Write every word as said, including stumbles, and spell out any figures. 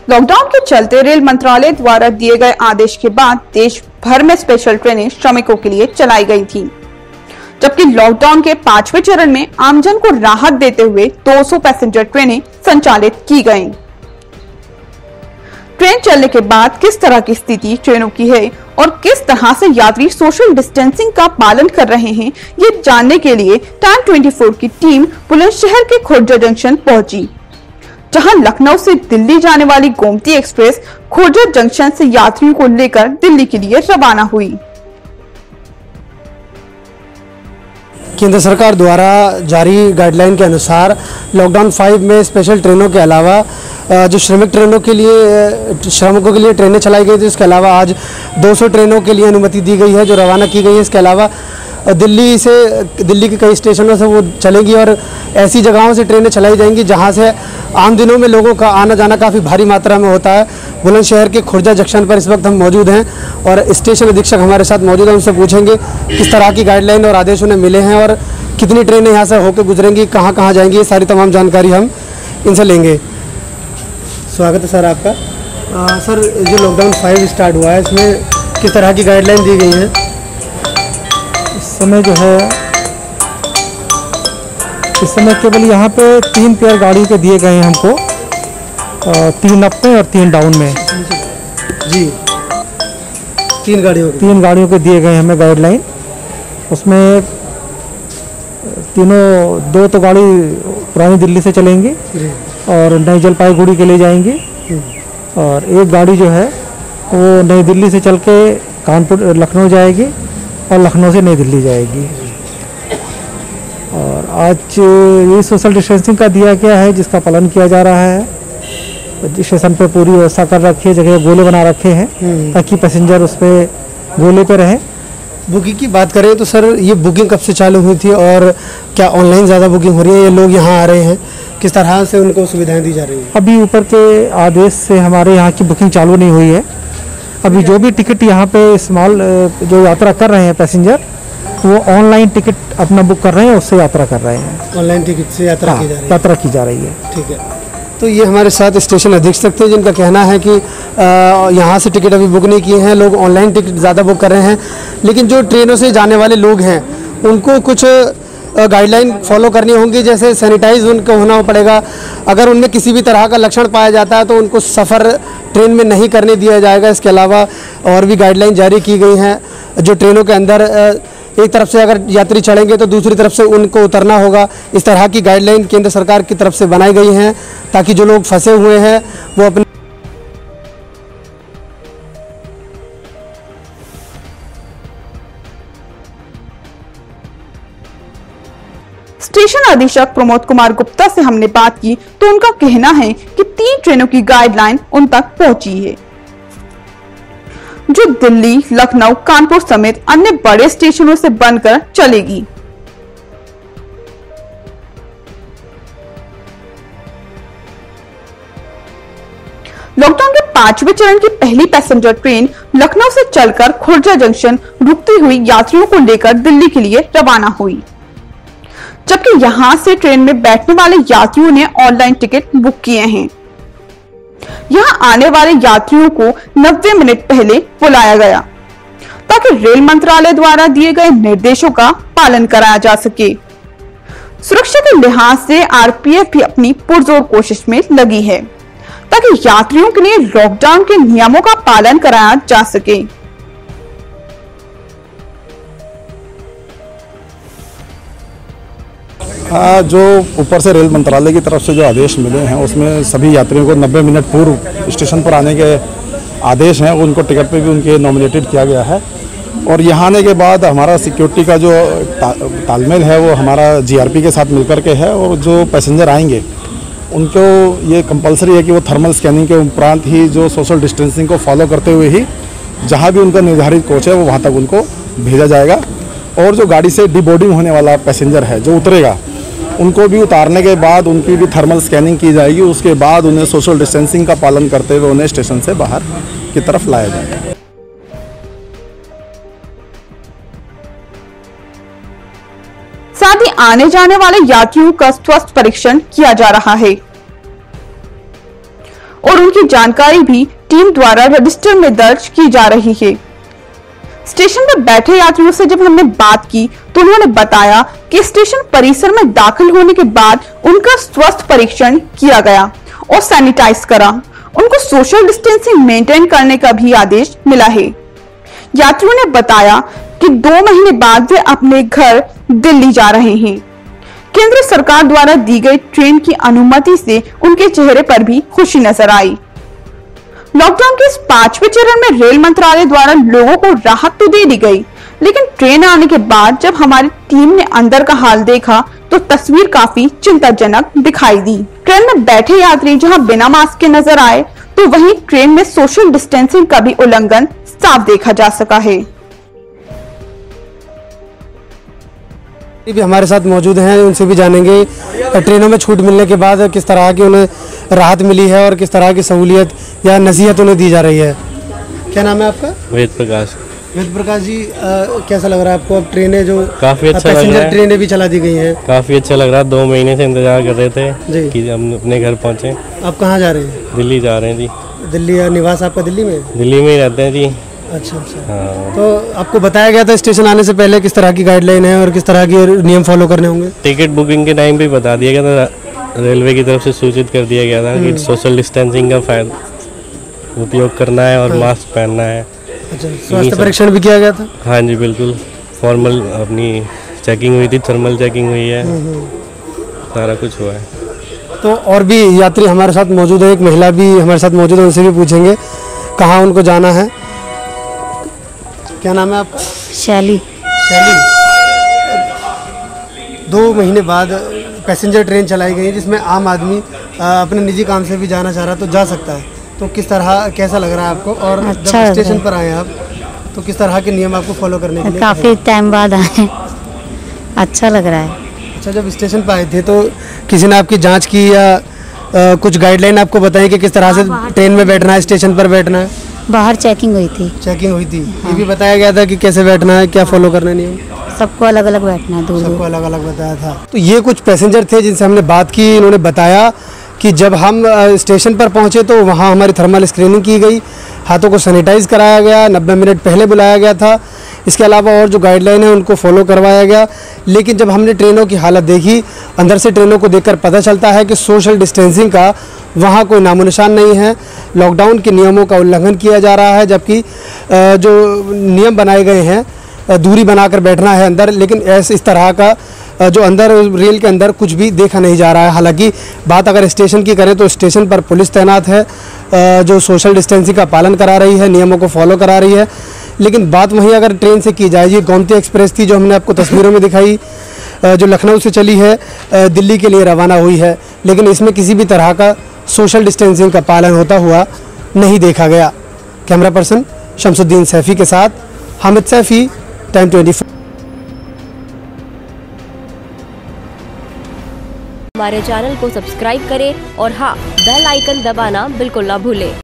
Lockdown के चलते rail मंत्रालय द्वारा दिए गए आदेश के बाद देश भर में स्पेशल ट्रेनें श्रमिकों के लिए चलाई गई थी, जबकि लॉकडाउन के पांचवें चरण में आमजन को राहत देते हुए दो सौ पैसेंजर ट्रेनें संचालित की गईं। ट्रेन चलने के बाद किस तरह की स्थिति ट्रेनों की है और किस तरह से यात्री सोशल डिस्टेंसिंग का पालन कर रहे हैं, ये जानने के लिए टाइम चौबीस की टीम बुलंदशहर के खुर्जा जंक्शन पहुंची, जहां लखनऊ से दिल्ली जाने वाली गोमती एक्सप्रेस खुर्जा जंक्शन से यात्रियों को लेकर दिल्ली के लिए रवाना हुई। केंद्र सरकार द्वारा जारी गाइडलाइन के अनुसार लॉकडाउन फाइव में स्पेशल ट्रेनों के अलावा जो श्रमिक ट्रेनों के लिए श्रमिकों के लिए ट्रेनें चलाई गई थी, इसके अलावा आज दो सौ ट्रेनों के लिए अनुमति दी गई है जो रवाना की गई है। इसके अलावा दिल्ली से दिल्ली के कई स्टेशनों से वो चलेंगी और ऐसी जगहों से ट्रेनें चलाई जाएंगी जहां से आम दिनों में लोगों का आना जाना काफ़ी भारी मात्रा में होता है। बुलंदशहर के खुर्जा जंक्शन पर इस वक्त हम मौजूद हैं और स्टेशन अधीक्षक हमारे साथ मौजूद हैं। उनसे पूछेंगे किस तरह की गाइडलाइन और आदेश उन्हें मिले हैं और कितनी ट्रेनें यहाँ से होकर गुजरेंगी, कहाँ कहाँ जाएंगी, ये सारी तमाम जानकारी हम इनसे लेंगे। स्वागत है सर आपका। आ, सर जो लॉकडाउन फाइव स्टार्ट हुआ है इसमें किस तरह की गाइडलाइन दी गई है? इस समय जो है इस समय केवल यहाँ पे तीन पेयर गाड़ी के दिए गए हैं हमको, तीन अप में और तीन डाउन में। जी तीन गाड़ियों के तीन गाड़ियों के दिए गए हमें गाइडलाइन। उसमें तीनों दो तो गाड़ी पुरानी दिल्ली से चलेंगी और नई जलपाईगुड़ी के लिए जाएंगी और एक गाड़ी जो है वो नई दिल्ली से चल के कानपुर लखनऊ जाएगी और लखनऊ से नई दिल्ली जाएगी। और आज ये सोशल डिस्टेंसिंग का दिया गया है जिसका पालन किया जा रहा है। स्टेशन पे पूरी व्यवस्था कर रखी है, जगह गोले बना रखे हैं ताकि पैसेंजर उस पर गोले पे रहे। बुकिंग की बात करें तो सर ये बुकिंग कब से चालू हुई थी और क्या ऑनलाइन ज़्यादा बुकिंग हो रही है? ये लोग यहाँ आ रहे हैं, किस तरह से उनको सुविधाएं दी जा रही हैं? अभी ऊपर के आदेश से हमारे यहाँ की बुकिंग चालू नहीं हुई है। अभी जो भी टिकट यहाँ पे स्मॉल जो यात्रा कर रहे हैं पैसेंजर, वो ऑनलाइन टिकट अपना बुक कर रहे हैं, उससे यात्रा कर रहे हैं। ऑनलाइन टिकट से यात्रा हाँ, की जा रही है। यात्रा की जा रही है। ठीक है, तो ये हमारे साथ स्टेशन अधीक्षक थे जिनका कहना है कि यहाँ से टिकट अभी बुक नहीं किए हैं, लोग ऑनलाइन टिकट ज़्यादा बुक कर रहे हैं। लेकिन जो ट्रेनों से जाने वाले लोग हैं उनको कुछ गाइडलाइन फॉलो करनी होंगी, जैसे सैनिटाइज उनको होना पड़ेगा। अगर उनमें किसी भी तरह का लक्षण पाया जाता है तो उनको सफ़र ट्रेन में नहीं करने दिया जाएगा। इसके अलावा और भी गाइडलाइन जारी की गई हैं। जो ट्रेनों के अंदर एक तरफ से अगर यात्री चढ़ेंगे तो दूसरी तरफ से उनको उतरना होगा। इस तरह की गाइडलाइन केंद्र सरकार की तरफ से बनाई गई हैं ताकि जो लोग फंसे हुए हैं वो अपने स्टेशन अधीक्षक प्रमोद कुमार गुप्ता से हमने बात की तो उनका कहना है कि तीन ट्रेनों की गाइडलाइन उन तक पहुंची है जो दिल्ली, लखनऊ, कानपुर समेत अन्य बड़े स्टेशनों से बनकर चलेगी। लॉकडाउन के पांचवें चरण की पहली पैसेंजर ट्रेन लखनऊ से चलकर खुर्जा जंक्शन रुकती हुई यात्रियों को लेकर दिल्ली के लिए रवाना हुई, जबकि यहां से ट्रेन में बैठने वाले यात्रियों ने ऑनलाइन टिकट बुक किए हैं। यहां आने वाले यात्रियों को नब्बे मिनट पहले बुलाया गया ताकि रेल मंत्रालय द्वारा दिए गए निर्देशों का पालन कराया जा सके। सुरक्षा के लिहाज से आरपीएफ भी अपनी पुरजोर कोशिश में लगी है ताकि यात्रियों के लिए लॉकडाउन के नियमों का पालन कराया जा सके। हाँ, जो ऊपर से रेल मंत्रालय की तरफ से जो आदेश मिले हैं उसमें सभी यात्रियों को नब्बे मिनट पूर्व स्टेशन पर आने के आदेश हैं। उनको टिकट पे भी उनके नॉमिनेटेड किया गया है और यहाँ आने के बाद हमारा सिक्योरिटी का जो ता, तालमेल है वो हमारा जीआरपी के साथ मिलकर के है और जो पैसेंजर आएंगे उनको ये कंपलसरी है कि वो थर्मल स्कैनिंग के उपरांत ही जो सोशल डिस्टेंसिंग को फॉलो करते हुए ही जहाँ भी उनका निर्धारित कोच है वो वहाँ तक उनको भेजा जाएगा। और जो गाड़ी से डिबोर्डिंग होने वाला पैसेंजर है जो उतरेगा उनको भी उतारने के बाद उनकी भी थर्मल स्कैनिंग की जाएगी। उसके बाद उन्हें सोशल डिस्टेंसिंग का पालन करते हुए उन्हें स्टेशन से बाहर की तरफ लाया जाएगा। साथ ही आने जाने वाले यात्रियों का स्वास्थ्य परीक्षण किया जा रहा है। और उनकी जानकारी भी टीम द्वारा रजिस्टर में दर्ज की जा रही है। स्टेशन पर बैठे यात्रियों से जब हमने बात की तो उन्होंने बताया कि स्टेशन परिसर में दाखिल होने के बाद उनका स्वास्थ्य परीक्षण किया गया और सैनिटाइज करा। उनको सोशल डिस्टेंसिंग मेंटेन करने का भी आदेश मिला है। यात्रियों ने बताया कि दो महीने बाद वे अपने घर दिल्ली जा रहे हैं। केंद्र सरकार द्वारा दी गई ट्रेन की अनुमति से उनके चेहरे पर भी खुशी नजर आई। लॉकडाउन के इस पांचवें चरण में रेल मंत्रालय द्वारा लोगों को राहत तो दे दी गई, लेकिन ट्रेन आने के बाद जब हमारी टीम ने अंदर का हाल देखा तो तस्वीर काफी चिंताजनक दिखाई दी। ट्रेन में बैठे यात्री जहां बिना मास्क के नजर आए तो वहीं ट्रेन में सोशल डिस्टेंसिंग का भी उल्लंघन साफ देखा जा सका है। भी हमारे साथ मौजूद हैं, उनसे भी जानेंगे ट्रेनों में छूट मिलने के बाद किस तरह की उन्हें राहत मिली है और किस तरह की सहूलियत या नसीहत उन्हें दी जा रही है। क्या नाम है आपका? वेद प्रकाश। वेद प्रकाश जी, आ, कैसा लग रहा है आपको? अब ट्रेनें जो काफ़ी अच्छा लग रहा पैसेंजर है। ट्रेनें भी चला दी गई हैं। काफ़ी अच्छा लग रहा है। दो महीने से इंतजार कर रहे थे जी। कि हम अपने घर पहुँचे। आप कहाँ जा रहे हैं? दिल्ली जा रहे हैं जी। दिल्ली? या निवास आपका दिल्ली में? दिल्ली में ही रहते हैं जी। अच्छा अच्छा। हाँ। तो आपको बताया गया था स्टेशन आने से पहले किस तरह की गाइडलाइन है और किस तरह के नियम फॉलो करने होंगे? टिकट बुकिंग के टाइम भी बता दिया गया था, रेलवे की तरफ से सूचित कर दिया गया था कि सोशल डिस्टेंसिंग का फायदा उपयोग करना है और मास्क पहनना है। अच्छा, स्वास्थ्य परीक्षण भी किया गया था? हाँ जी बिल्कुल, फॉर्मल अपनी चेकिंग हुई थी, थर्मल चेकिंग हुई है, सारा कुछ हुआ है। तो और भी यात्री हमारे साथ मौजूद है, एक महिला भी हमारे साथ मौजूद है, उनसे भी पूछेंगे कहाँ उनको जाना है। क्या नाम है आपका? शैली। शैली, दो महीने बाद पैसेंजर ट्रेन चलाई गई जिसमें आम आदमी अपने निजी काम से भी जाना चाह रहा तो जा सकता है, तो किस तरह कैसा लग रहा है आपको? और अच्छा जब स्टेशन पर आए आप तो किस तरह के नियम आपको फॉलो करने के लिए? काफ़ी टाइम बाद आए, अच्छा लग रहा है। अच्छा, जब स्टेशन पर आए थे तो किसी ने आपकी जांच की या आ, कुछ गाइडलाइन आपको बताई कि किस तरह से ट्रेन में बैठना है, स्टेशन पर बैठना है? बाहर चेकिंग हुई थी। चेकिंग हुई थी। ये भी बताया गया था कि कैसे बैठना है, क्या फॉलो करना है नियम? सबको अलग अलग बैठना है, दूर सबको दूर। अलग अलग बताया था। तो ये कुछ पैसेंजर थे जिनसे हमने बात की। इन्होंने बताया कि जब हम अ, स्टेशन पर पहुंचे तो वहां हमारी थर्मल स्क्रीनिंग की गई, हाथों को सैनिटाइज कराया गया, नब्बे मिनट पहले बुलाया गया था। इसके अलावा और जो गाइडलाइन है उनको फॉलो करवाया गया। लेकिन जब हमने ट्रेनों की हालत देखी, अंदर से ट्रेनों को देखकर पता चलता है कि सोशल डिस्टेंसिंग का वहाँ कोई नामो निशान नहीं है। लॉकडाउन के नियमों का उल्लंघन किया जा रहा है, जबकि अ, जो नियम बनाए गए हैं अ, दूरी बनाकर बैठना है अंदर, लेकिन ऐसे इस तरह का अ, जो अंदर रेल के अंदर कुछ भी देखा नहीं जा रहा है। हालांकि बात अगर स्टेशन की करें तो स्टेशन पर पुलिस तैनात है अ, जो सोशल डिस्टेंसिंग का पालन करा रही है, नियमों को फॉलो करा रही है। लेकिन बात वहीं अगर ट्रेन से की जाए, ये गोमती एक्सप्रेस थी जो हमने आपको तस्वीरों में दिखाई, अ, जो लखनऊ से चली है, अ, दिल्ली के लिए रवाना हुई है, लेकिन इसमें किसी भी तरह का सोशल डिस्टेंसिंग का पालन होता हुआ नहीं देखा गया। कैमरा पर्सन शमसुद्दीन सैफी के साथ Hamid Saifi, Time twenty four. हमारे चैनल को सब्सक्राइब करें और हाँ, बेल आइकन दबाना बिल्कुल ना भूलें।